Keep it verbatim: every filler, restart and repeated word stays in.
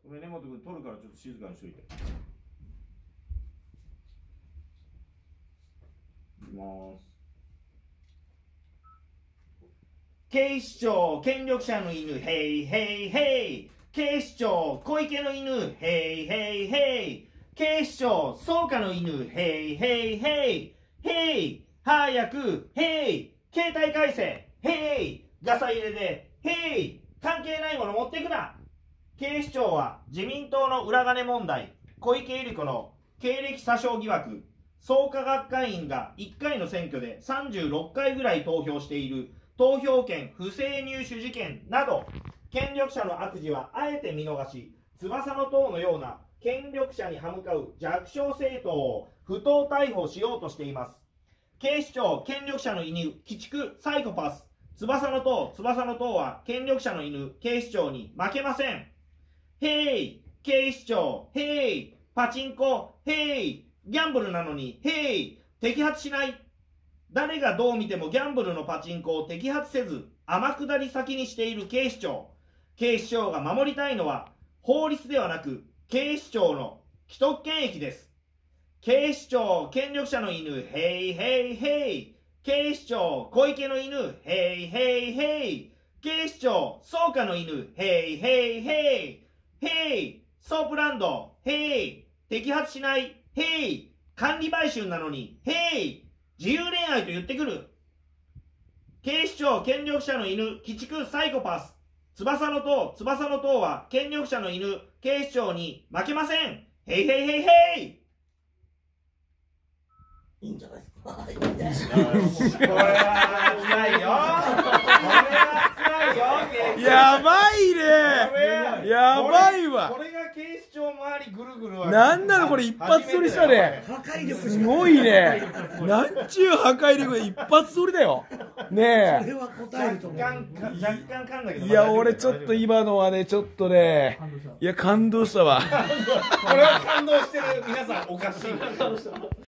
これ根本君取るからちょっと静かにしといて。いきます。警視庁権力者の犬ヘイヘイヘイ。警視庁小池の犬ヘイヘイヘイ。警視庁草加の犬ヘイヘイヘイ。ヘイ早くヘイ。携帯回線ヘイ。ガサ入れでヘイ。関係ないもの持っていくな。警視庁は自民党の裏金問題、小池百合子の経歴詐称疑惑、創価学会員がいっかいの選挙でさんじゅうろっかいぐらい投票している投票権不正入手事件など、権力者の悪事はあえて見逃し、翼の塔のような権力者に歯向かう弱小政党を不当逮捕しようとしています。警視庁権力者の犬、鬼畜サイコパス、翼の塔、翼の塔は権力者の犬、警視庁に負けません。ヘイ警視庁ヘイパチンコヘイギャンブルなのにヘイ摘発しない。誰がどう見てもギャンブルのパチンコを摘発せず天下り先にしている警視庁。警視庁が守りたいのは法律ではなく警視庁の既得権益です。警視庁権力者の犬ヘイヘイヘイ。警視庁小池の犬ヘイヘイヘイ。警視庁草加の犬ヘイヘイヘイ。ヘイソープランドヘイ摘発しないヘイ管理買収なのにヘイ自由恋愛と言ってくる。警視庁権力者の犬鬼畜サイコパス、翼の塔、翼の塔は権力者の犬警視庁に負けません。ヘイヘイヘイヘイ。 いいんじゃないですか。 これは辛いよ。これは辛いよ。 やばいね。やばいわ。 これが警視庁周りぐるぐるは。 なんなのこれ一発撮りしたね。 破壊力すごいね。なんちゅう破壊力で一発撮りだよ。ねそれは答えると思う。 若干若干噛んだけど。 え。いや俺ちょっと今のはねちょっとね、いや感動したわ。 これは感動してる皆さんおかしい。